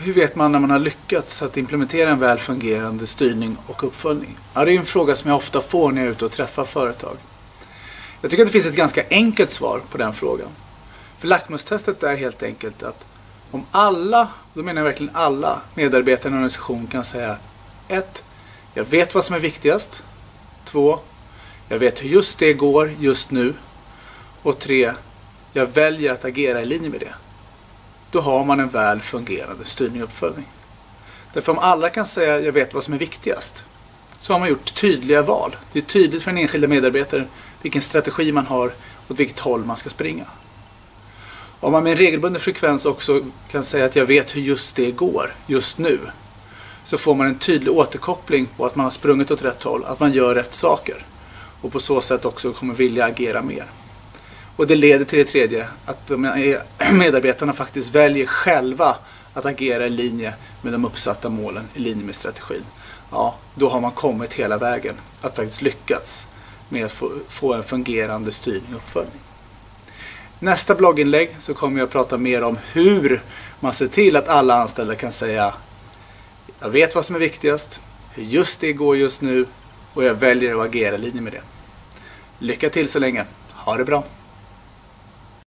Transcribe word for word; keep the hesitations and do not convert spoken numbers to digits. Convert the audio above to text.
Hur vet man när man har lyckats att implementera en väl fungerande styrning och uppföljning? Ja, det är en fråga som jag ofta får när jag är ute och träffar företag. Jag tycker att det finns ett ganska enkelt svar på den frågan. För lackmustestet är helt enkelt att om alla, då menar jag verkligen alla medarbetare i en organisation kan säga ett. Jag vet vad som är viktigast. två. Jag vet hur just det går just nu. Och tre. Jag väljer att agera i linje med det. Då har man en väl fungerande styrning och uppföljning. Därför om alla kan säga jag vet vad som är viktigast, så har man gjort tydliga val. Det är tydligt för den enskilda medarbetaren vilken strategi man har och åt vilket håll man ska springa. Om man med en regelbunden frekvens också kan säga att jag vet hur just det går just nu, så får man en tydlig återkoppling på att man har sprungit åt rätt håll, att man gör rätt saker. Och på så sätt också kommer vilja agera mer. Och det leder till det tredje, att medarbetarna faktiskt väljer själva att agera i linje med de uppsatta målen, i linje med strategin. Ja, då har man kommit hela vägen att faktiskt lyckats med att få, få en fungerande styrning och uppföljning. Nästa blogginlägg så kommer jag att prata mer om hur man ser till att alla anställda kan säga jag vet vad som är viktigast, hur just det går just nu och jag väljer att agera i linje med det. Lycka till så länge. Ha det bra!